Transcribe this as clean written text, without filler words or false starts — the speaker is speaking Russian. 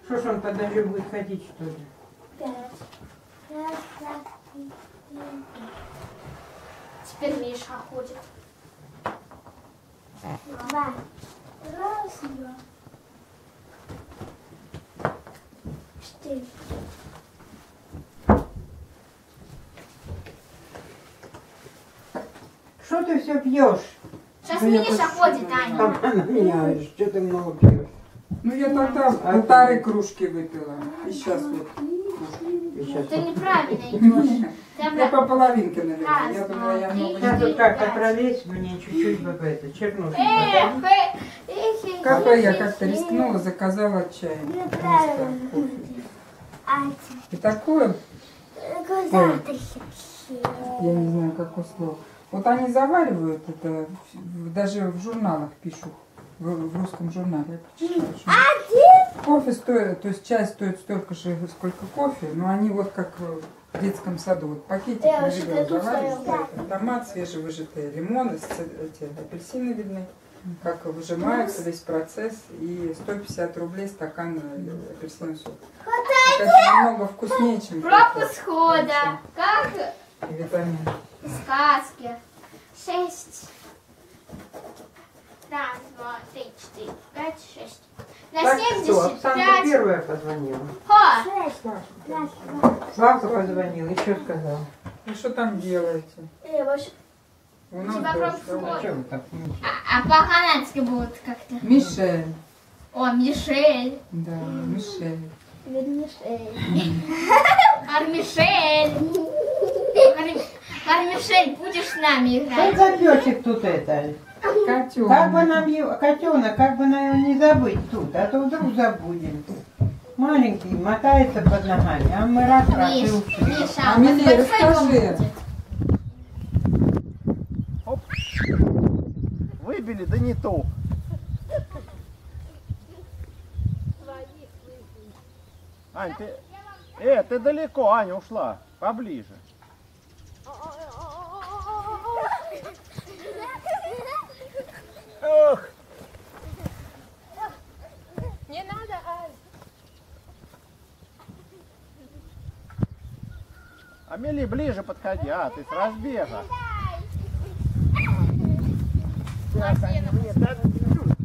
Что ж он под дождем будет ходить, что ли? 5. Раз, два, три, 4. Теперь Миша ходит. 2. Раз, два. 4. Что ты все пьешь? Сейчас Миша ходит, Аня. Она меня говорит, что ты много пьешь. Ну я тогда полторы кружки выпила. И сейчас вот кружку. И сейчас Ты неправильно идешь. Я по половинке, наверное. Я думала, я много не сейчас пью. вот как-то пролезть, мне чуть-чуть бы это, чернушку. Кафе я как-то рискнула, заказала чай. Вместо кофе. И такое, я не знаю, какое слово. Вот они заваривают это, даже в журналах пишут, в русском журнале я прочитала, что кофе стоит, то есть чай стоит столько же, сколько кофе, но они вот как в детском саду, вот пакетик на ведро заваривают, томат, свежевыжатые лимоны, эти апельсины видны, как выжимаются весь процесс, и 150 рублей стакан апельсинового сока. Это намного вкуснее, чем Пропуск хода. Как и витамин. в сказке. 6. Раз, два, три, 4, 5, 6. На Так что, 75. Оксанка первая позвонила. О, Славка позвонила, еще сказала. Ну что там делаете? У нас тебя дождь, пропуск да. хода. Чем так? А по-канадски будет как-то. Мишель. О, Мишель. Да, Мишель. Армишель. Армишель, будешь с нами Что играть? за песик тут это? Котенок. Как бы нам его, котенок, как бы нам его не забыть тут, а то вдруг забудем. Маленький, мотается под ногами, а мы раз и Миш, ушли. Миша, А у нас мне большой дом расскажи. будет. Оп. Выбили, да не то. Ань, ты далеко, Аня ушла. Поближе. Ох. Не надо, Ань. Амели, ближе подходи. А, ты с разбега. Сейчас, Аня, мне, да, чуть.